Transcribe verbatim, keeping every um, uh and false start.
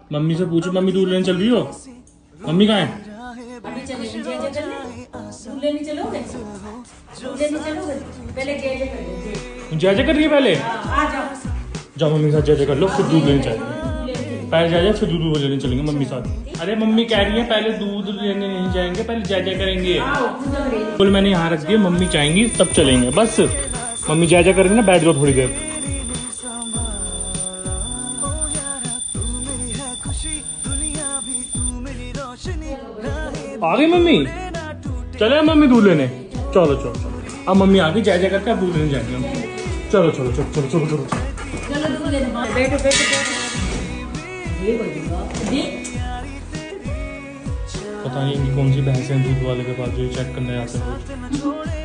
Mummy से पूछो, mummy दूध लेने चल रही हो? मम्मी कहाँ है? अभी चलेंगे जय जय करने। दूध लेने चलोगे? दूध लेने चलोगे? पहले जय जय कर लो। जय जय कर रही है पहले? आ जाओ। जाओ मम्मी के साथ जय जय कर लो, फिर दूध लेने चलेंगे। पहले जय जय फिर दूध लेने चलेंगे मम्मी साथ। अरे मम्मी कह रही है पहले दूध लेने नहीं जाएंगे, पहले जय जय करेंगे। फुल मैंने यहाँ रख दिया, मम्मी चाहेंगी तब चलेंगे। बस मम्मी जय जय करेंगे ना, बैठ जाओ थोड़ी देर। आ गई मम्मी? चले मम्मी दूध लेने? चलो चलो चलो, अब मम्मी आ गई, जय जय करके अब दूध लेने जाएंगे हम। चलो चलो चलो चलो चलो चलो चलो दूध लेने बैठो बैठो पता नहीं इनकी कौन सी भैंस है दूध वाले के पास जो चेक करने आते हैं।